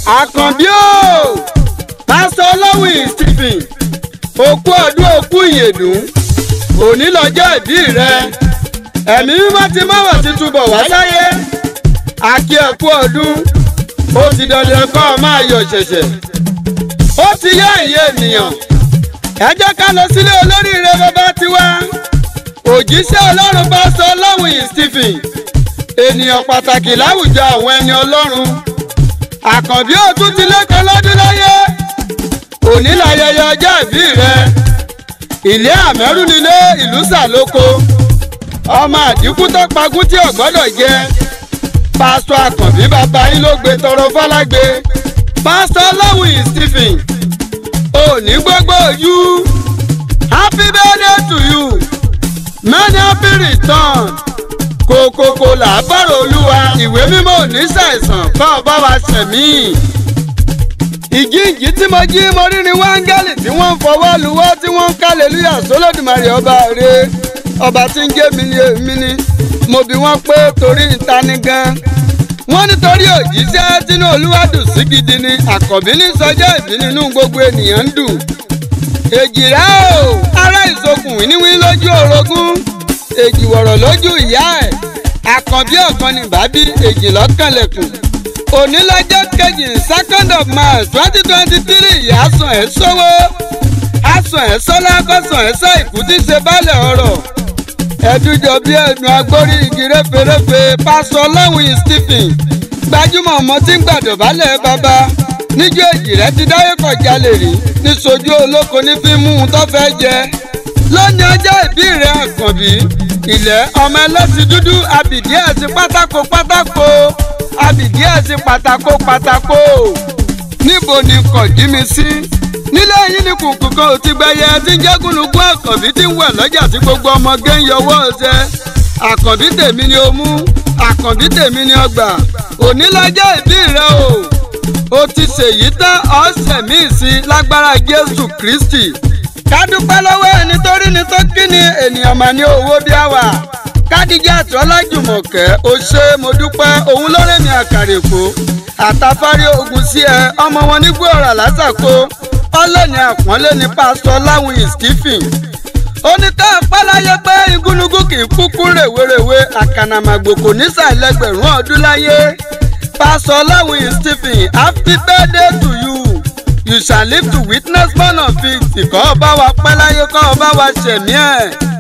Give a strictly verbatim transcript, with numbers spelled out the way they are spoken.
Akanbi o Pastor Olawuyi Steven òkú ọdún òkú ìyèdùn òní lọ́jọ́ ìbí rẹ ẹ̀mí mímọ́ ti máwọ̀ ti túbọ̀ wá sáyé àkí ẹ̀kú ọdún ó ti dandan kọ́ máa yọ̀ ṣẹ̀ṣẹ̀ ó ti yá ìyè ènìyàn ẹ jẹ́ ká lọ sílé olóríire bàbá tiwa òjíṣẹ́ Ọlọ́run Pastor Olawuyi Steven ènìyàn pàtàkì láwùjọ àwọn ẹni Ọlọ́run Àkànbí ó tún ti lẹ́kọ̀ọ́ lọ́dún láyé òní láyẹyẹ ọjọ́ ìbí rẹ ilé àmẹ́rù nílé ìlú sàlóko ọmọ àdínkù tó pagún tí ò gbọ́dọ̀ jẹ Pastor Àkànbí bàbá yín ló gbé tọrọ fọlágbé Pastor Olawuyi Steven òní gbogbo ojú happy birthday to you many happy return kòkòkò làbọ̀rọ̀ olúwa ìwé mímọ́ òní ṣàìsàn kọ́ ọ bá wa ṣẹ̀mí. ìjíǹjí tí mo jí mo rí ni wáńgẹ́lì tí wọ́n ń fọwọ́ luwọ́ tí wọ́n ń kálẹ̀lúyà sólódùmarè ọba rẹ̀ ọba tí ń jẹ́ mi ni èmi ni mo bi wọ́n pé torí ìta ni gan. wọ́n nítorí òjíṣẹ́ tínú olúwa dùn sí gidi ni Àkànbí ní sọjọ́ ìbí nínú gbogbo ènìyàn ń dùn. èjìrá o ará ìsokùn wíníwí lójú orogún èjì wọ̀rọ̀ lójú ìyá ẹ̀ Àkànbí ọ̀kan ní bàbí èjì lọ́kànlẹ̀kùn òní lọ́jọ́ kejì second of March twenty twenty three ìyá sàn ẹ̀ sówó àsàn ẹ̀ sọ́lá kọ́sàn ẹ̀ sọ ìkú tí ṣe bálẹ̀ ọ̀rọ̀ ẹ̀dújọ bí ẹnu agbórí igi réferéfe Pastor Olawuyi Steven gbajúmọ̀ ọmọ tí ń gbàdọ̀bálẹ̀ bàbá níjọ́ èjì rẹ̀ ti dáwé kọjá lè rí ní sojú olóko ní fíìmù tó fẹ́ jẹ lónìí ọjọ́ ìbí rẹ̀ Àkànbí ilẹ̀ ọmọ Eleshindudu abìdí ẹ̀sìn pátákó pátákó abìdí ẹ̀sìn pátákó pátákó níbo ni kọ̀jí mi sí nílé yìí ní kùkù kan ò ti gbẹyẹ tí ń jẹ́gúnlùkún Àkànbí tí ń wẹ̀ lọ́jà tí gbogbo ọmọge ń yọwọ́ ọ̀sẹ̀ Àkànbí tèmi ni o mú Àkànbí tèmi ni ọgbà òní lọ́jọ́ ìbí rẹ o ó ti ṣèyí tán ọ̀sẹ̀ míì sí lágbára Jésù Kristi ká dúpẹ́ lọ́wọ́ ẹni tó rí ni tó kí ni ènìyàn mà ní owó bí àwà Kádíjà Ọlájùmọ̀kẹ́ ó ṣe mo dúpẹ́ òun ló rẹ̀mí àkàrèkó àtàfáríogun sí ẹ ọmọ wọn ní gbòòrà lásàkó ọlọ́ni àpọ́nlé ní Pastor Olawuyi Steven ó ní ká pẹ́láyé pé igúnnugún kì í kúkú rèwerèwe àkànàmàgbò kò ní sàlẹ̀gbẹ̀rún ọdún láyé Pastor Olawuyi Steven happy birthday to you. You shall live to witness one of it. Kọ́ ọ bá wa pẹ́ láyé kọ́ ọ bá wa ṣẹ̀mí ẹ̀.